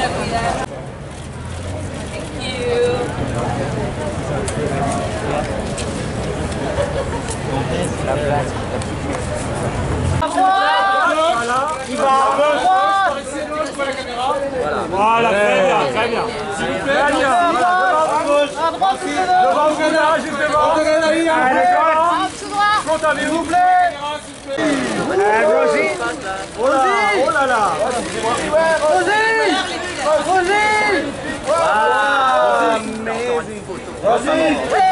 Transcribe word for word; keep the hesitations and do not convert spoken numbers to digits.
Voilà, très bien, très bien. S'il vous plaît, devant vous, là, juste devant. Allez, Tout droit. compte avec vous, s'il vous plaît. Rossy. Oh là là. Rossy. Rossy. Voilà. Amazing. Rossy.